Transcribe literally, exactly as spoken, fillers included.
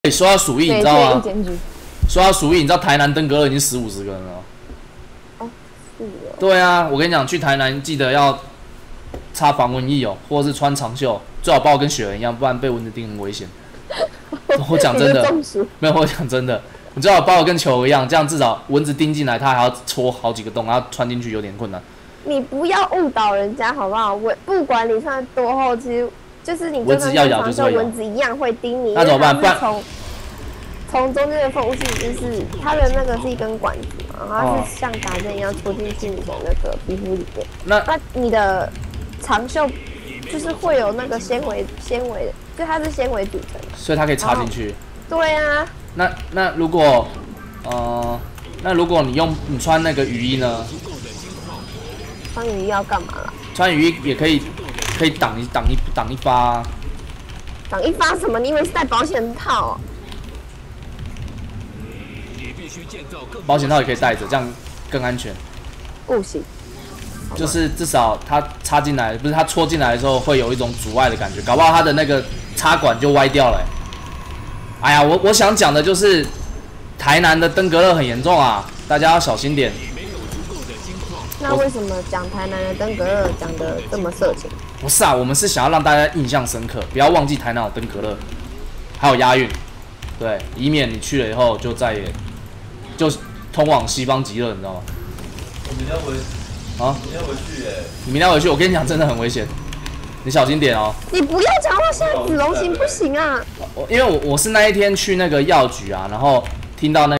欸、说到鼠疫，你知道吗？ 检举。 说到鼠疫，你知道台南登革热已经死五十个人了。 哦，是哦。 对啊，我跟你讲，去台南记得要擦防蚊液哦，或者是穿长袖，最好包跟雪人一样，不然被蚊子叮很危险。我讲真的，没有，我讲真的，你最好包的跟球一样，这样至少蚊子叮进来，它还要戳好几个洞，然后穿进去有点困难。 你不要误导人家好不好？我不管你穿多厚，其实就是你蚊子要咬就是会咬， 蚊子一样会叮你。 那怎么办？不然从从中间的缝隙，就是它的那个是一根管子嘛，然后它是像打针一样戳进去你的那个皮肤里面。 那那你的长袖就是会有那个纤维纤维的，就它是纤维组成的， 所以它可以插进去。 对啊。 那那如果呃，那如果你用你穿那个雨衣呢？ 穿雨衣要干嘛啦？ 穿雨衣也可以，可以挡一挡一挡一发、啊。 挡一发什么？你以为是戴保险套、喔？ 保险套也可以戴着，这样更安全。 不行。 就是至少它插进来，不是它戳进来的时候会有一种阻碍的感觉，搞不好它的那个插管就歪掉了、欸。哎呀，我我想讲的就是，台南的登革热很严重啊，大家要小心点。 那为什么讲台南的登革热讲的这么色情？ 不是啊，我们是想要让大家印象深刻，不要忘记台南有登革热，还有押韵，对，以免你去了以后就再也就通往西方极乐，你知道吗？ 我明天回啊，明天回去耶。 你明天回去，我跟你讲，真的很危险，你小心点哦。 你不要讲话，现在子龙行不行啊？ 我因为我我是那一天去那个药局啊，然后听到那。